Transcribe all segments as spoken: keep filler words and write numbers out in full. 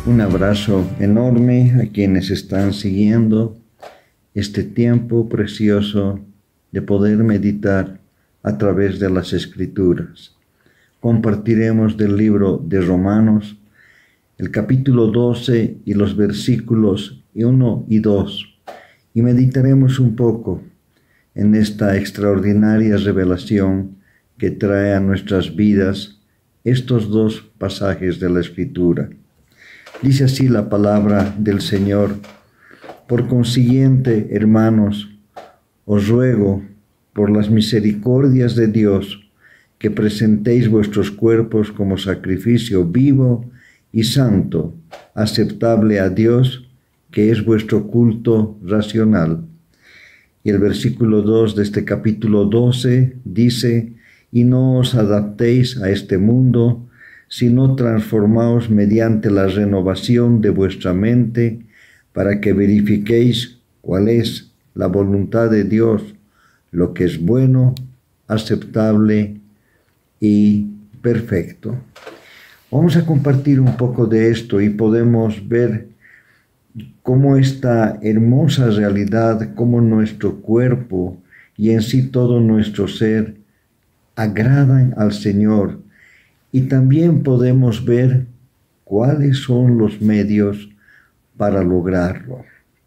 Un abrazo enorme a quienes están siguiendo este tiempo precioso de poder meditar a través de las Escrituras. Compartiremos del libro de Romanos, el capítulo doce y los versículos uno y dos, y meditaremos un poco en esta extraordinaria revelación que trae a nuestras vidas estos dos pasajes de la Escritura. Dice así la palabra del Señor: por consiguiente, hermanos, os ruego por las misericordias de Dios que presentéis vuestros cuerpos como sacrificio vivo y santo, aceptable a Dios, que es vuestro culto racional. Y el versículo dos de este capítulo doce dice: y no os adaptéis a este mundo, sino transformaos mediante la renovación de vuestra mente, para que verifiquéis cuál es la voluntad de Dios, lo que es bueno, aceptable y perfecto. Vamos a compartir un poco de esto y podemos ver cómo esta hermosa realidad, cómo nuestro cuerpo y en sí todo nuestro ser agradan al Señor. Y también podemos ver cuáles son los medios para lograrlo.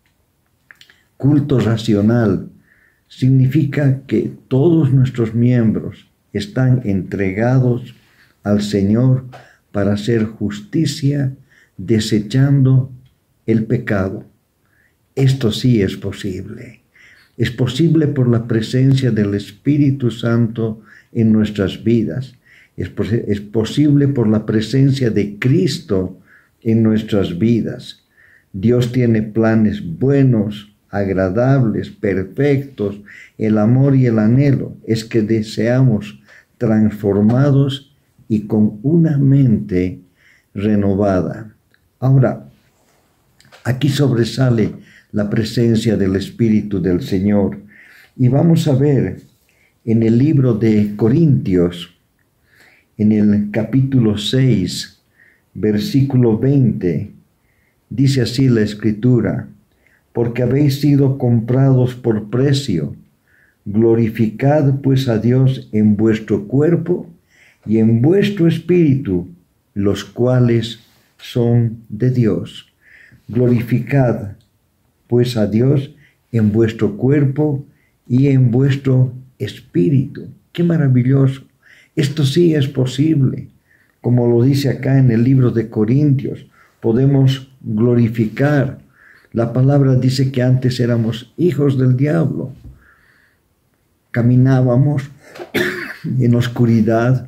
Culto racional significa que todos nuestros miembros están entregados al Señor para hacer justicia, desechando el pecado. Esto sí es posible. Es posible por la presencia del Espíritu Santo en nuestras vidas. Es, pos es posible por la presencia de Cristo en nuestras vidas. Dios tiene planes buenos, agradables, perfectos. El amor y el anhelo es que deseamos transformados y con una mente renovada. Ahora, aquí sobresale la presencia del Espíritu del Señor. Y vamos a ver en el libro de Corintios, en el capítulo seis, versículo veinte, dice así la Escritura: porque habéis sido comprados por precio, glorificad pues a Dios en vuestro cuerpo y en vuestro espíritu, los cuales son de Dios. Glorificad pues a Dios en vuestro cuerpo y en vuestro espíritu. ¡Qué maravilloso! Esto sí es posible. Como lo dice acá en el libro de Corintios, podemos glorificar. La palabra dice que antes éramos hijos del diablo. Caminábamos en oscuridad.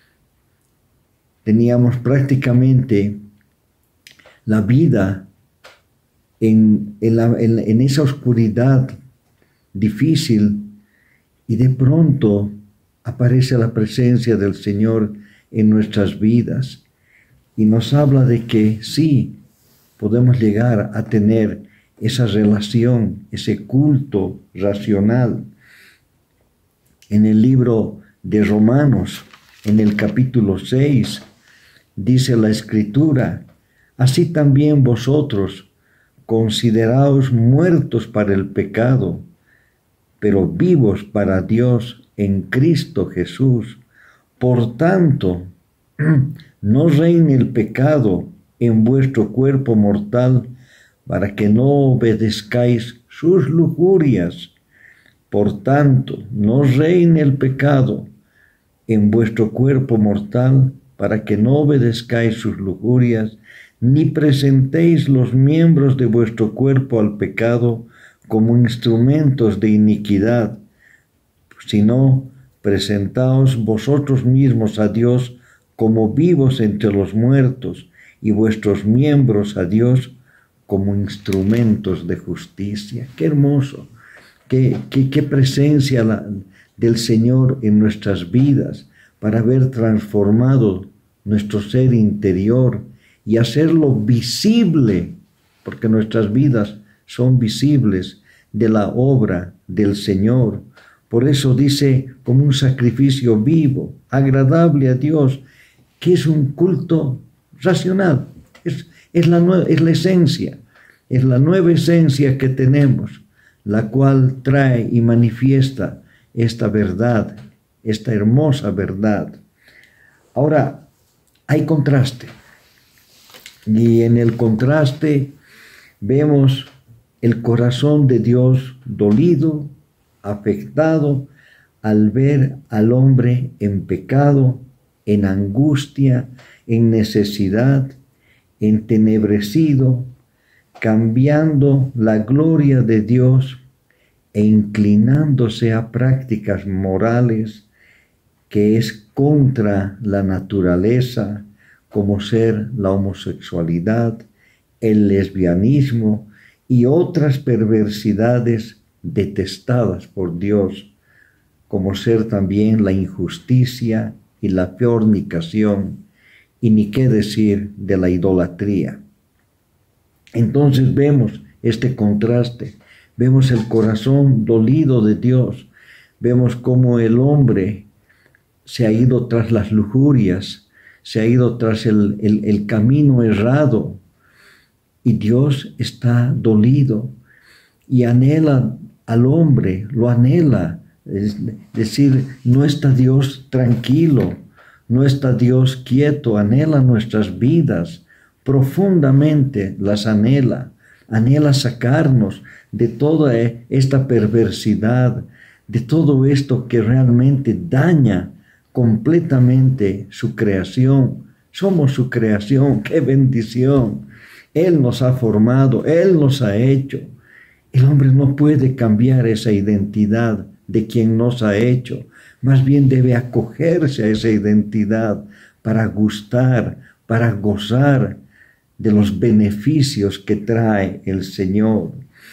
Teníamos prácticamente la vida en, en, la, en, en esa oscuridad difícil, y de pronto aparece la presencia del Señor en nuestras vidas y nos habla de que sí, podemos llegar a tener esa relación, ese culto racional. En el libro de Romanos, en el capítulo seis, dice la Escritura: así también vosotros consideraos muertos para el pecado, pero vivos para Dios en Cristo Jesús. Por tanto, no reine el pecado en vuestro cuerpo mortal, para que no obedezcáis sus lujurias. Por tanto, no reine el pecado en vuestro cuerpo mortal, para que no obedezcáis sus lujurias, ni presentéis los miembros de vuestro cuerpo al pecado como instrumentos de iniquidad, sino presentaos vosotros mismos a Dios como vivos entre los muertos, y vuestros miembros a Dios como instrumentos de justicia. ¡Qué hermoso! ¡Qué, qué, qué presencia la, del Señor en nuestras vidas para haber transformado nuestro ser interior y hacerlo visible, porque nuestras vidas son visibles de la obra del Señor. Por eso dice, como un sacrificio vivo, agradable a Dios, que es un culto racional. Es, Es la, es la esencia, es la nueva esencia que tenemos, la cual trae y manifiesta esta verdad, esta hermosa verdad. Ahora, hay contraste. Y en el contraste vemos el corazón de Dios dolido, afectado, al ver al hombre en pecado, en angustia, en necesidad, entenebrecido, cambiando la gloria de Dios e inclinándose a prácticas morales que es contra la naturaleza, como ser la homosexualidad, el lesbianismo y otras perversidades detestadas por Dios, como ser también la injusticia y la fornicación, y ni qué decir de la idolatría. Entonces vemos este contraste, vemos el corazón dolido de Dios, vemos cómo el hombre se ha ido tras las lujurias, se ha ido tras el, el, el camino errado, y Dios está dolido y anhela al hombre, lo anhela. Es decir, no está Dios tranquilo, no está Dios quieto, anhela nuestras vidas, profundamente las anhela, anhela sacarnos de toda esta perversidad, de todo esto que realmente daña completamente su creación. Somos su creación, qué bendición. Él nos ha formado, Él nos ha hecho. El hombre no puede cambiar esa identidad de quien nos ha hecho, más bien debe acogerse a esa identidad para gustar, para gozar de los beneficios que trae el Señor.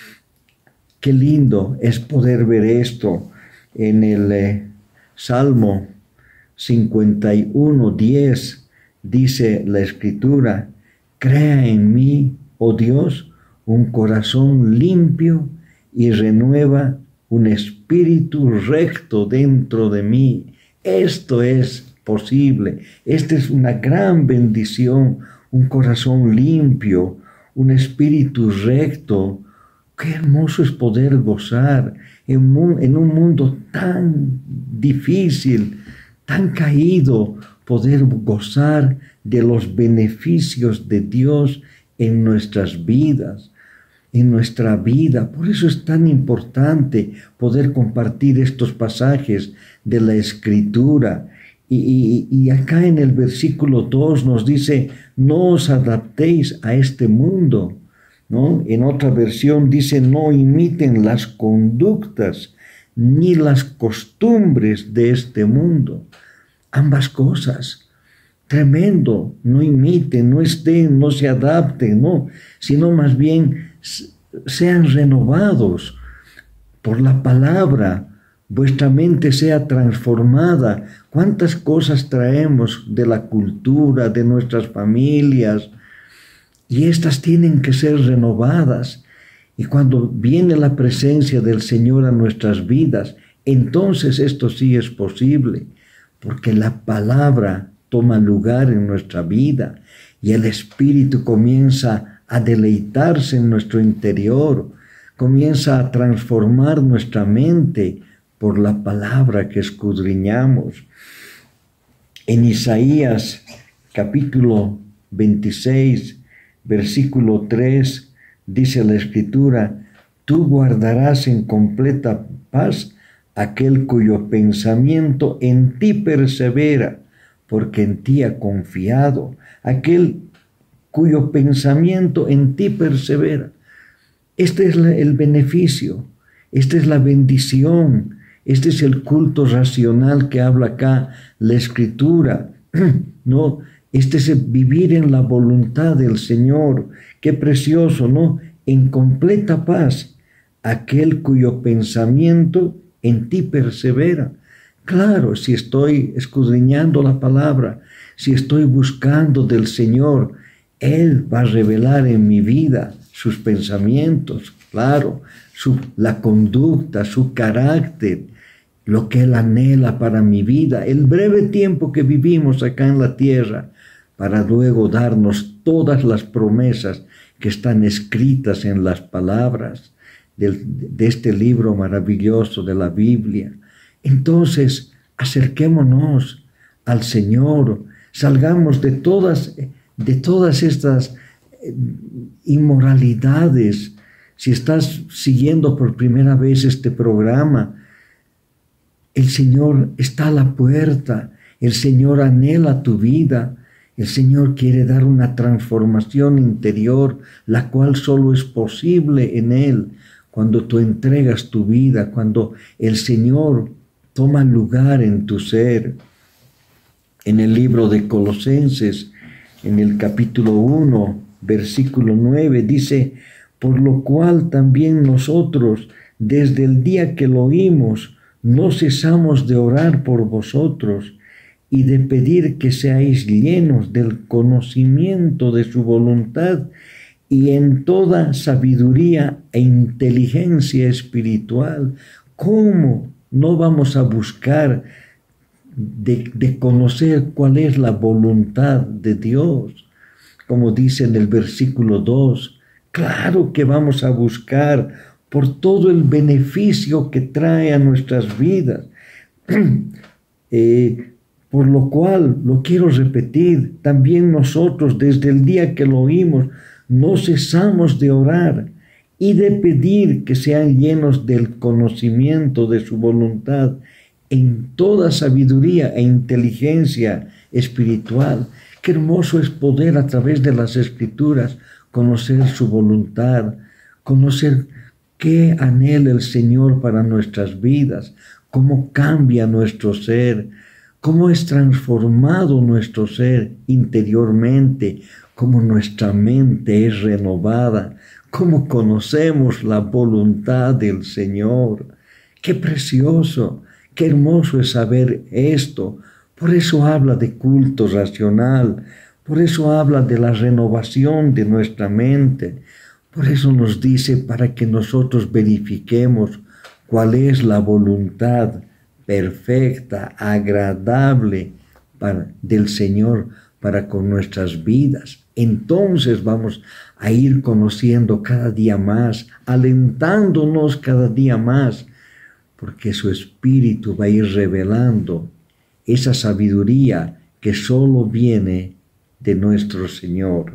Qué lindo es poder ver esto en el eh, Salmo cincuenta y uno, diez, dice la Escritura: crea en mí, oh Dios, un corazón limpio y renueva un espíritu recto dentro de mí. Esto es posible. Esta es una gran bendición. Un corazón limpio, un espíritu recto. Qué hermoso es poder gozar en un, en un mundo tan difícil, tan caído, poder gozar de los beneficios de Dios en nuestras vidas. En nuestra vida. Por eso es tan importante poder compartir estos pasajes de la Escritura. Y, y, y acá en el versículo dos nos dice: no os adaptéis a este mundo, ¿no? En otra versión dice: no imiten las conductas ni las costumbres de este mundo. Ambas cosas. Tremendo. No imiten, no estén, no se adapten, no, sino más bien sean renovados por la palabra, vuestra mente sea transformada. ¿Cuántas cosas traemos de la cultura, de nuestras familias? Y estas tienen que ser renovadas. Y cuando viene la presencia del Señor a nuestras vidas, entonces esto sí es posible, porque la palabra toma lugar en nuestra vida y el Espíritu comienza a deleitarse en nuestro interior, comienza a transformar nuestra mente por la palabra que escudriñamos. En Isaías capítulo veintiséis, versículo tres, dice la Escritura: tú guardarás en completa paz aquel cuyo pensamiento en ti persevera, porque en ti ha confiado, aquel cuyo pensamiento en ti persevera. Este es el beneficio, esta es la bendición, este es el culto racional que habla acá la Escritura, ¿no? Este es vivir en la voluntad del Señor. Qué precioso, ¿no? En completa paz, aquel cuyo pensamiento en ti persevera. Claro, si estoy escudriñando la palabra, si estoy buscando del Señor, Él va a revelar en mi vida sus pensamientos, claro, su, la conducta, su carácter, lo que Él anhela para mi vida, el breve tiempo que vivimos acá en la tierra, para luego darnos todas las promesas que están escritas en las palabras del, de este libro maravilloso de la Biblia. Entonces, acerquémonos al Señor, salgamos de todas, de todas estas inmoralidades. Si estás siguiendo por primera vez este programa, el Señor está a la puerta, el Señor anhela tu vida, el Señor quiere dar una transformación interior, la cual solo es posible en Él, cuando tú entregas tu vida, cuando el Señor toma lugar en tu ser. En el libro de Colosenses, en el capítulo uno, versículo nueve, dice: por lo cual también nosotros, desde el día que lo oímos, no cesamos de orar por vosotros y de pedir que seáis llenos del conocimiento de su voluntad y en toda sabiduría e inteligencia espiritual. ¿Cómo no vamos a buscar de, de conocer cuál es la voluntad de Dios? Como dice en el versículo dos, claro que vamos a buscar por todo el beneficio que trae a nuestras vidas. eh, por lo cual, lo quiero repetir, también nosotros desde el día que lo oímos, no cesamos de orar y de pedir que sean llenos del conocimiento de su voluntad en toda sabiduría e inteligencia espiritual. Qué hermoso es poder a través de las Escrituras conocer su voluntad, conocer qué anhela el Señor para nuestras vidas, cómo cambia nuestro ser, cómo es transformado nuestro ser interiormente, cómo nuestra mente es renovada, cómo conocemos la voluntad del Señor. Qué precioso, qué hermoso es saber esto. Por eso habla de culto racional, por eso habla de la renovación de nuestra mente, por eso nos dice para que nosotros verifiquemos cuál es la voluntad perfecta, agradable para, del Señor para con nuestras vidas. Entonces vamos a ir conociendo cada día más, alentándonos cada día más, porque su Espíritu va a ir revelando esa sabiduría que solo viene de nuestro Señor.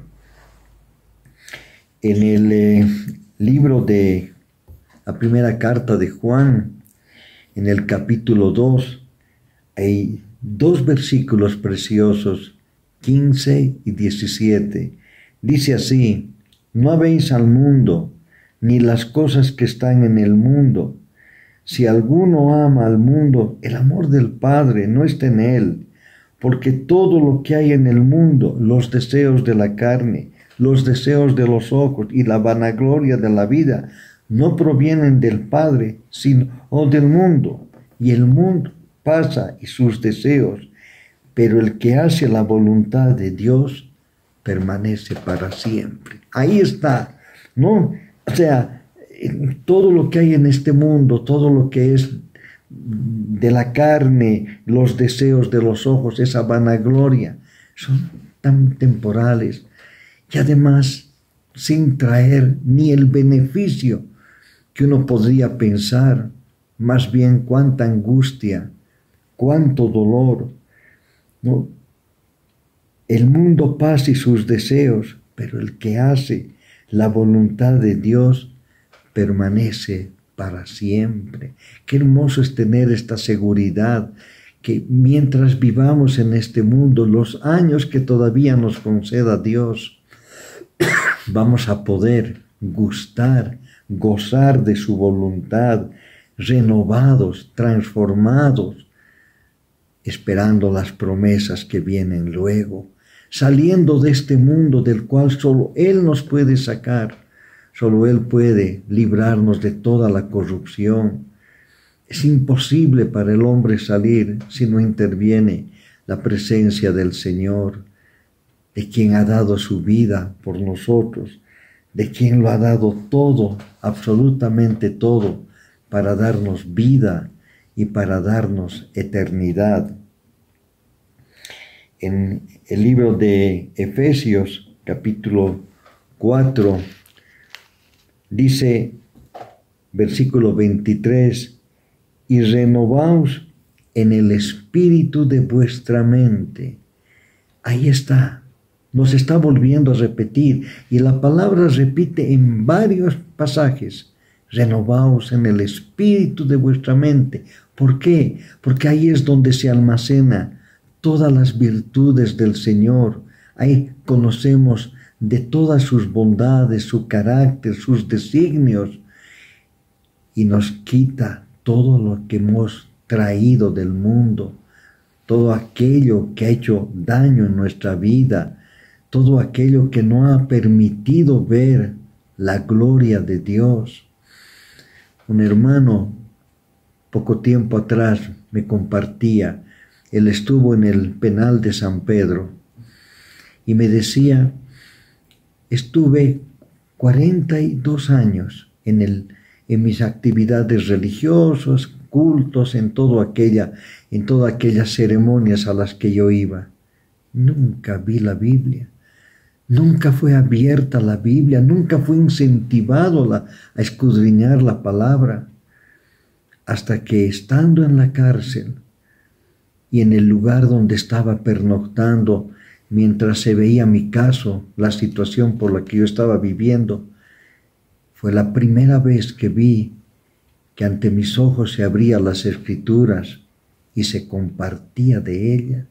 En el eh, libro de la primera carta de Juan, en el capítulo dos, hay dos versículos preciosos, quince y diecisiete. Dice así: no habéis al mundo, ni las cosas que están en el mundo. Si alguno ama al mundo, el amor del Padre no está en él, porque todo lo que hay en el mundo, los deseos de la carne, los deseos de los ojos y la vanagloria de la vida, no provienen del Padre, sino del mundo. Y el mundo pasa y sus deseos, pero el que hace la voluntad de Dios permanece para siempre. Ahí está, ¿no? O sea, todo lo que hay en este mundo, todo lo que es de la carne, los deseos de los ojos, esa vanagloria, son tan temporales y además sin traer ni el beneficio que uno podría pensar, más bien cuánta angustia, cuánto dolor, ¿no? El mundo pasa y sus deseos, pero el que hace la voluntad de Dios permanece para siempre. Qué hermoso es tener esta seguridad, que mientras vivamos en este mundo, los años que todavía nos conceda Dios, vamos a poder gustar, gozar de su voluntad, renovados, transformados, esperando las promesas que vienen luego, saliendo de este mundo del cual solo Él nos puede sacar, solo Él puede librarnos de toda la corrupción. Es imposible para el hombre salir si no interviene la presencia del Señor, de quien ha dado su vida por nosotros, de quien lo ha dado todo, absolutamente todo, para darnos vida y para darnos eternidad. en el libro de Efesios, capítulo cuatro, dice, versículo veintitrés, y renovaos en el espíritu de vuestra mente. Ahí está, nos está volviendo a repetir, y la palabra repite en varios pasajes, renovaos en el espíritu de vuestra mente. ¿Por qué? Porque ahí es donde se almacena todas las virtudes del Señor. Ahí conocemos de todas sus bondades, su carácter, sus designios, y nos quita todo lo que hemos traído del mundo, todo aquello que ha hecho daño en nuestra vida, todo aquello que no ha permitido ver la gloria de Dios. Un hermano, poco tiempo atrás, me compartía, él estuvo en el penal de San Pedro, y me decía, estuve cuarenta y dos años en, el, en mis actividades religiosas, cultos, en, todo aquella, en todas aquellas ceremonias a las que yo iba. Nunca vi la Biblia, nunca fue abierta la Biblia, nunca fue incentivado la, a escudriñar la palabra, hasta que estando en la cárcel y en el lugar donde estaba pernoctando, mientras se veía mi caso, la situación por la que yo estaba viviendo, fue la primera vez que vi que ante mis ojos se abrían las Escrituras y se compartía de ella.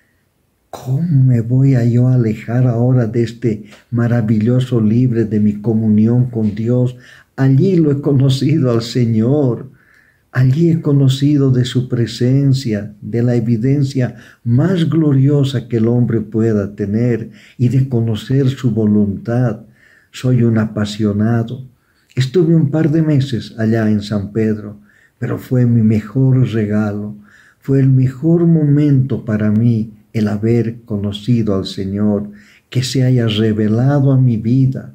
¿Cómo me voy a yo alejar ahora de este maravilloso libro, de mi comunión con Dios? Allí lo he conocido al Señor. Allí he conocido de su presencia, de la evidencia más gloriosa que el hombre pueda tener, y de conocer su voluntad. Soy un apasionado. Estuve un par de meses allá en San Pedro, pero fue mi mejor regalo. Fue el mejor momento para mí el haber conocido al Señor, que se haya revelado a mi vida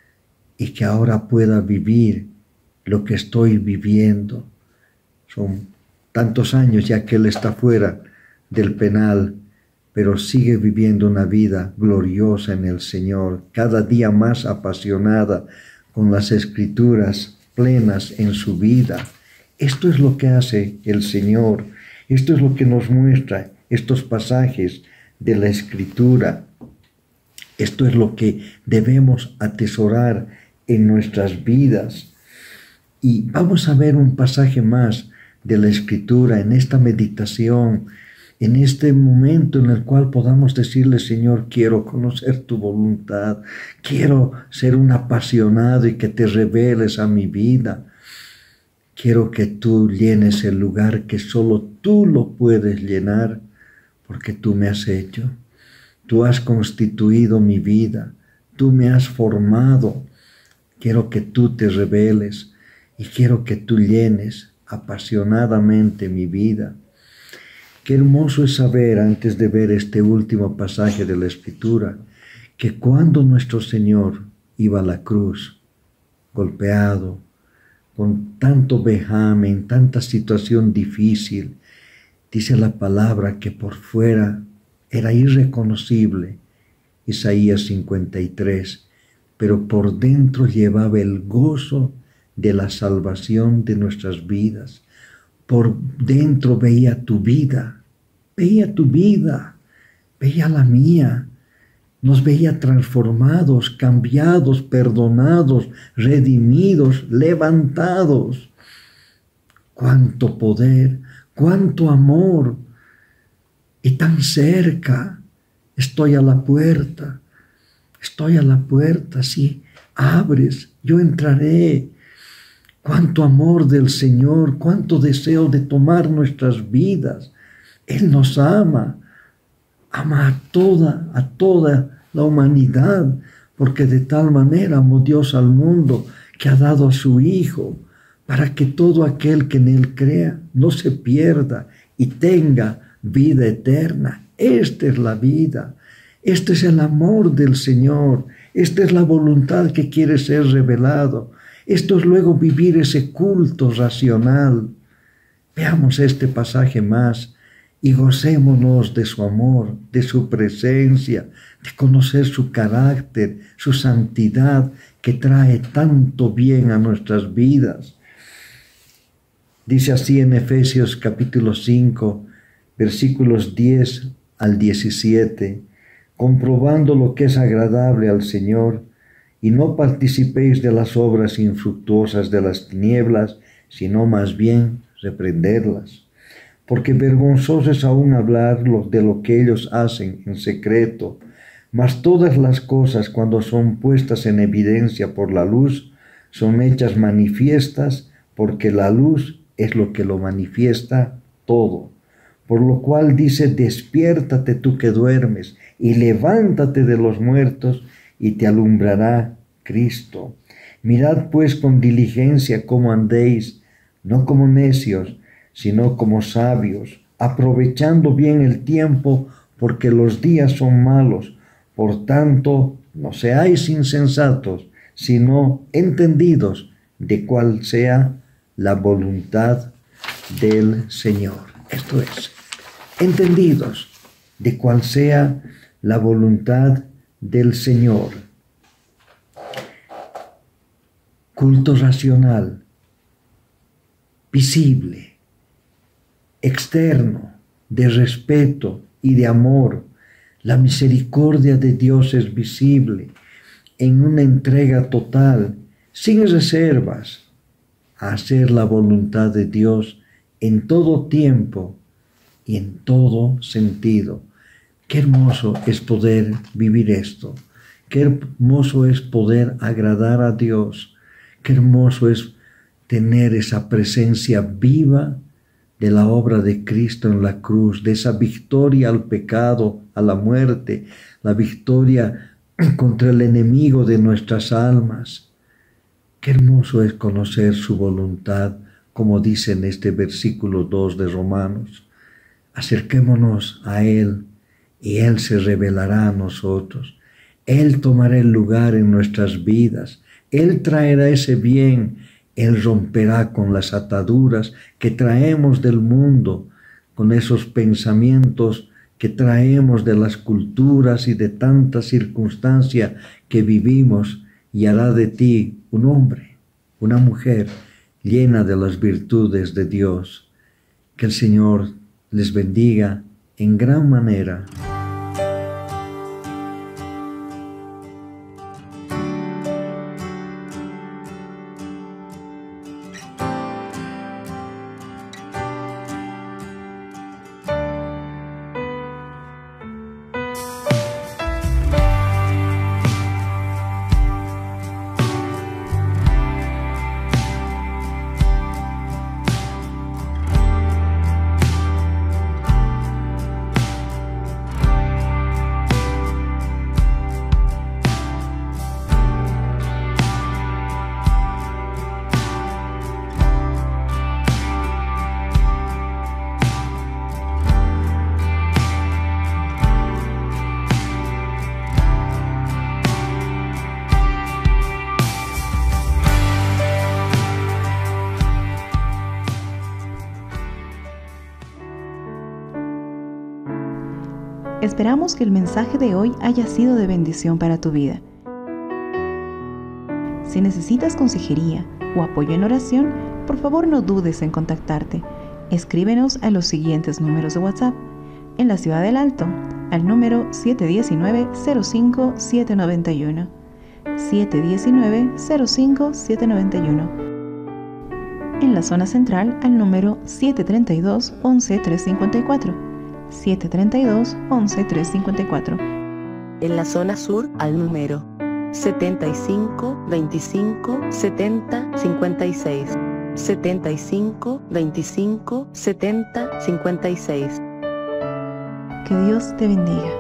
y que ahora pueda vivir lo que estoy viviendo. Son tantos años ya que Él está fuera del penal, pero sigue viviendo una vida gloriosa en el Señor, cada día más apasionada, con las Escrituras plenas en su vida. Esto es lo que hace el Señor, esto es lo que nos muestra estos pasajes de la Escritura. Esto es lo que debemos atesorar en nuestras vidas. Y vamos a ver un pasaje más de la Escritura en esta meditación, en este momento en el cual podamos decirle, Señor, quiero conocer tu voluntad, quiero ser un apasionado y que te reveles a mi vida. Quiero que tú llenes el lugar que solo tú lo puedes llenar, porque tú me has hecho, tú has constituido mi vida, tú me has formado. Quiero que tú te reveles y quiero que tú llenes apasionadamente mi vida. Qué hermoso es saber, antes de ver este último pasaje de la Escritura, que cuando nuestro Señor iba a la cruz, golpeado, con tanto vejamen, tanta situación difícil, dice la palabra que por fuera era irreconocible, Isaías cincuenta y tres, pero por dentro llevaba el gozo de la salvación de nuestras vidas. Por dentro veía tu vida, veía tu vida, veía la mía. Nos veía transformados, cambiados, perdonados, redimidos, levantados. Cuánto poder, cuánto amor. Y tan cerca. Estoy a la puerta. Estoy a la puerta. Si abres, yo entraré. Cuánto amor del Señor, cuánto deseo de tomar nuestras vidas. Él nos ama. Ama a toda, a toda la humanidad, porque de tal manera amó Dios al mundo que ha dado a su Hijo, para que todo aquel que en Él crea no se pierda y tenga vida eterna. Esta es la vida, este es el amor del Señor, esta es la voluntad que quiere ser revelado. Esto es luego vivir ese culto racional. Veamos este pasaje más y gocémonos de su amor, de su presencia, de conocer su carácter, su santidad, que trae tanto bien a nuestras vidas. Dice así en Efesios capítulo cinco, versículos diez al diecisiete, comprobando lo que es agradable al Señor, y no participéis de las obras infructuosas de las tinieblas, sino más bien reprenderlas. Porque vergonzoso es aún hablar de lo que ellos hacen en secreto, mas todas las cosas, cuando son puestas en evidencia por la luz, son hechas manifiestas, porque la luz es lo que lo manifiesta todo. Por lo cual dice, despiértate tú que duermes, y levántate de los muertos, y te alumbrará Cristo. Mirad pues con diligencia cómo andéis, no como necios, sino como sabios, aprovechando bien el tiempo, porque los días son malos. Por tanto, no seáis insensatos, sino entendidos de cuál sea la voluntad del Señor. Esto es, entendidos de cuál sea la voluntad del Señor. Culto racional, visible, externo, de respeto y de amor. La misericordia de Dios es visible en una entrega total, sin reservas, a hacer la voluntad de Dios en todo tiempo y en todo sentido. Qué hermoso es poder vivir esto. Qué hermoso es poder agradar a Dios. Qué hermoso es tener esa presencia viva de la obra de Cristo en la cruz, de esa victoria al pecado, a la muerte, la victoria contra el enemigo de nuestras almas. Qué hermoso es conocer su voluntad, como dice en este versículo dos de Romanos. Acerquémonos a Él y Él se revelará a nosotros. Él tomará el lugar en nuestras vidas. Él traerá ese bien. Él romperá con las ataduras que traemos del mundo, con esos pensamientos que traemos de las culturas y de tanta circunstancia que vivimos, y hará de ti un hombre, una mujer llena de las virtudes de Dios. Que el Señor les bendiga en gran manera. Esperamos que el mensaje de hoy haya sido de bendición para tu vida. Si necesitas consejería o apoyo en oración, por favor no dudes en contactarte. Escríbenos a los siguientes números de WhatsApp. En la Ciudad del Alto, al número siete uno nueve, cero cinco, siete nueve uno. siete uno nueve, cero cinco, siete nueve uno. En la zona central, al número siete tres dos, once, trescientos cincuenta y cuatro. siete tres dos, once, trescientos cincuenta y cuatro. En la zona sur, al número setenta y cinco, veinticinco, setenta, cincuenta y seis. setenta y cinco, veinticinco, setenta, cincuenta y seis. Que Dios te bendiga.